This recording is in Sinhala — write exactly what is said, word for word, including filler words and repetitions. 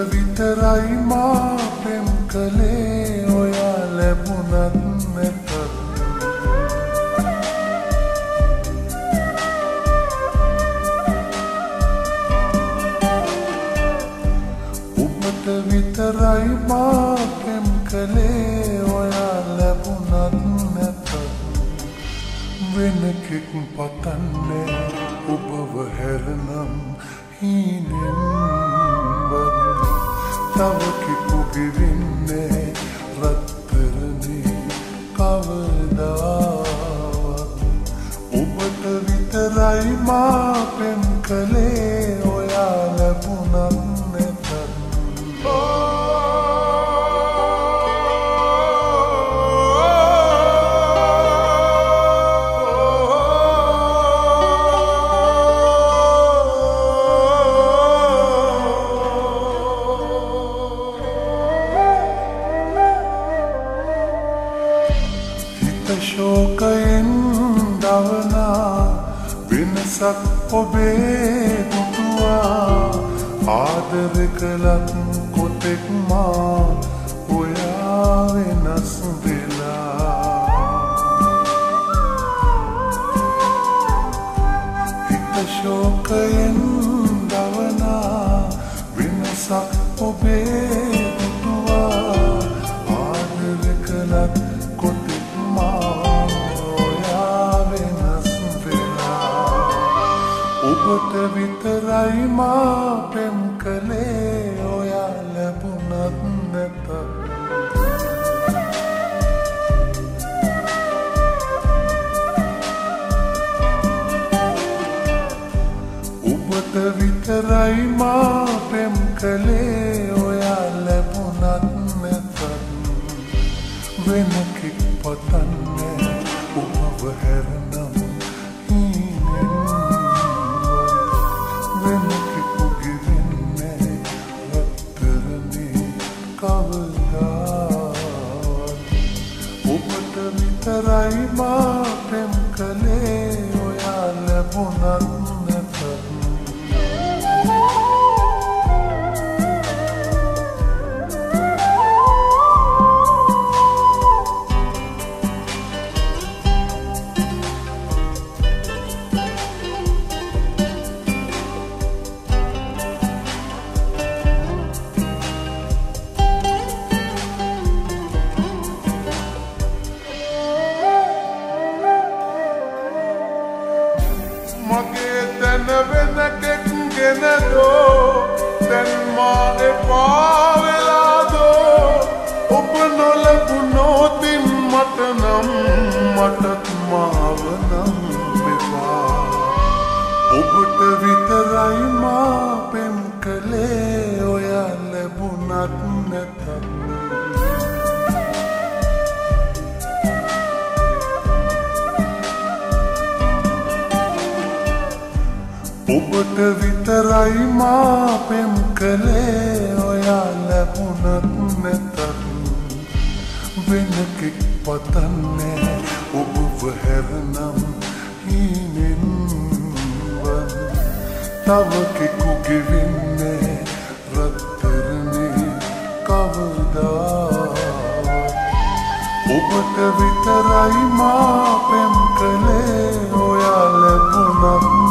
විතරයි මා පෙම් කළේ ඔයා ලැබුණත් නැතත් ඔබට විතරයි මා පෙම් කළේ ඔයා ලැබුණත් නැතත් වෙනකෙක් පතන්නේ ඔබව හැරනම් හීනෙන් තව කෙකුගේ වෙන්නේ රත්තරනේ කවදාවත් ඔබට විතරයි මා පෙම් කළේ ඔයා ලැබුණත් නැතත් ශෝකයෙන් දවනා වෙනසක් ඔබේ දුටුවා ආදර කළත් කොතෙක් මා ඔයා වෙනස් වෙලා හිත ශෝකයෙන් දවනා වෙනසක් ඔබේ දුටුවා ආදර කළත් ඔබට විතරයි මා පෙම් කළේ ඔයා ලැබුණත් නැතත් ඔබට විතරයි මා පෙම් කළේ ඔයා ලැබුණත් නැතත් වෙනකෙක් පතන්නේ ඔබව හැරනම් ඔබට විතරයි මා පෙම් කළේ ඔයා ලැබුණත් නැතත් මගේ තැන වෙනකෙක් ගෙනදෝ දැන් මා එපා වෙලාදෝ ඔබ නොලැබුණොතින් මට නම් මටත් මාව නම් එපා ඔබට විතරයි මා පෙම් කළේ ඔයා ලැබුණත් නැතත් ඔබට විතරයි මා පෙම් කළේ ඔයා ලැබුණත් නැතත් වෙනකෙක් පතන්නේ ඔබව හැරනම් හීනෙන් වන් තව කෙකුගේ වෙන්නේ රත්තරනේ කවදාවත් ඔබට විතරයි මා පෙම් කළේ ඔයා ලැබුණත්